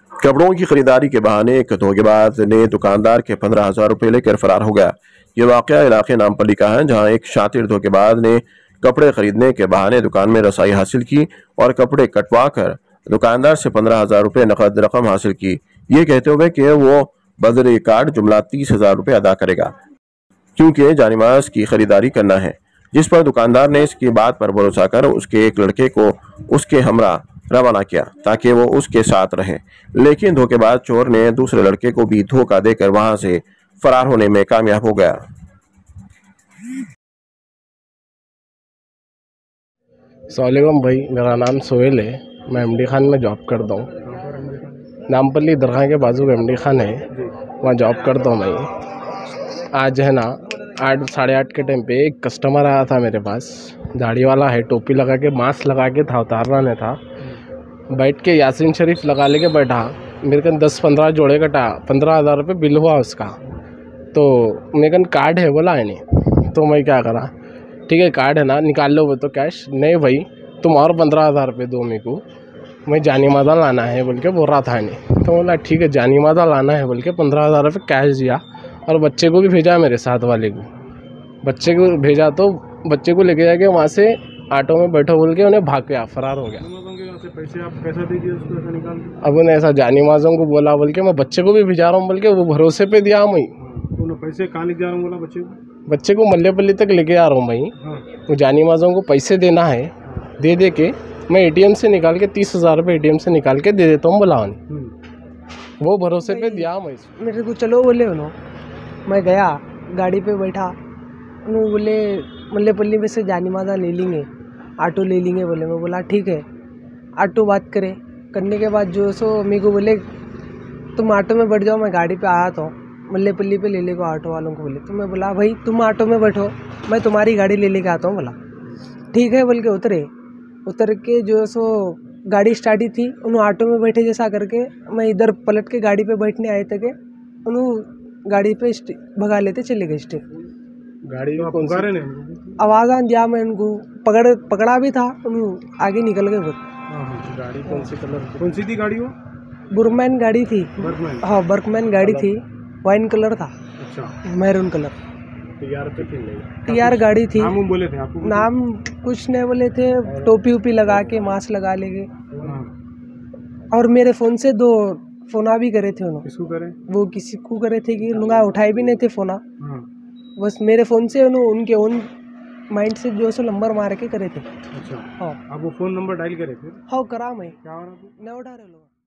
कपड़ों की खरीदारी के बहाने एक धोखेबाज ने दुकानदार के 15,000 रुपये लेकर फरार हो गया। ये वाकया इलाके नामपल्ली का है, जहां एक शातिर धोखेबाज ने कपड़े खरीदने के बहाने दुकान में रसाई हासिल की और कपड़े कटवा कर दुकानदार से 15,000 रुपये नकद रकम हासिल की, ये कहते हुए कि वो बदले कार्ड जुमला 30,000 रुपये अदा करेगा, क्योंकि जानिमाज की खरीदारी करना है। जिस पर दुकानदार ने इसकी बात पर भरोसा कर उसके एक लड़के को उसके हमरा रवाना किया ताकि वो उसके साथ रहे, लेकिन धोखेबाज चोर ने दूसरे लड़के को भी धोखा देकर वहां से फरार होने में कामयाब हो गया। सलाम भाई, मेरा नाम सोहेल है। मैं एमडी खान में जॉब करता हूँ। नामपल्ली दरगाह के बाजू एमडी खान है, वहाँ जॉब करता हूँ मैं। आज है ना 8 साढ़े 8 के टाइम पे एक कस्टमर आया था मेरे पास। दाढ़ी वाला है, टोपी लगा के, मास्क लगा के था, उतारना नहीं था। बैठ के यासीन शरीफ लगा लेके बैठा। मेरे कन 10-15 जोड़े कटा, 15,000 रुपये बिल हुआ उसका। तो मेरे कन कार्ड है बोला है नहीं, तो मैं क्या करा, ठीक है कार्ड है ना, निकाल लो वो तो कैश। नहीं भाई, तुम और 15,000 रुपये दो मेरे को, मैं जानी मादा लाना है बोल के बोल रहा था नहीं। तो बोला ठीक है, जानी मादा लाना है बोल के 15,000 रुपये कैश दिया और बच्चे को भी भेजा, मेरे साथ वाले को बच्चे को भेजा। तो बच्चे को लेके जाके वहाँ से ऑटो में बैठो बोल के उन्हें भाग गया, फरार हो गया। पैसे आप कैसा दीजिए उसको, ऐसा निकाल। अब उन्हें ऐसा जानी माजों को बोला बोल के मैं बच्चे को भी भिजा रहा हूँ बोल के, वो भरोसे पे दिया मैं। तो पैसे कहाँ लेके जा रहा हूँ बोला बच्चे को मल्लेपल्ली तक लेके आ रहा हूँ मैं। वो जानी माजों को पैसे देना है, दे के मैं एटीएम से निकाल के 30,000 रुपये एटीएम से निकाल के दे देता हूँ बोला। वो भरोसे पे दिया मैं। मेरे को चलो बोले उन्होंने, मैं गया गाड़ी पे बैठा। उन्होंने बोले मल्लेपल्ली में से जानी मादा ले लेंगे, ऑटो ले लेंगे बोले। मैं बोला ठीक है, ऑटो बात करने के बाद जो सो मेरे को बोले तुम ऑटो में बैठ जाओ, मैं गाड़ी पे आया तो मल्लेपल्ली पे ले लेगा ऑटो वालों को बोले। तो मैं बोला भाई तुम ऑटो में बैठो, मैं तुम्हारी गाड़ी ले लेके आता हूँ बोला। ठीक है बोल के उतर के जो सो गाड़ी स्टार्ट ही थी, उन्होंने ऑटो में बैठे जैसा करके मैं इधर पलट के गाड़ी पे बैठने आए थे, उन्होंने गाड़ी पे भगा लेते चले गए स्टे। गाड़ी तो आवाज़ आ दिया, मैं उनको पकड़ा भी था, उन्होंने आगे निकल गए बहुत। गाड़ी कौन सी थी गाड़ी वो? बुरमैन गाड़ी थी। हाँ बर्कमैन गाड़ी थी, वाइन कलर था। अच्छा, मैरून कलर। टीआर गाड़ी थी। नाम बोले थे आपको? नाम कुछ नहीं बोले थे, टोपी उपी लगा के मास्क लगा लेंगे। और मेरे फ़ोन से 2 फोना भी करे थे उन्होंने। किसको करे? वो किसी को करे थे कि लुंगा उठाए भी नहीं थे फोना। बस मेरे फ़ोन से उनके ओन माइंड से जो सो नंबर मार के करे थे। अच्छा, हाँ। आप वो फ़ोन नंबर डायल करे थे? हाँ करा मैं। क्या हो रहा था? नहीं उठा रहे लोग।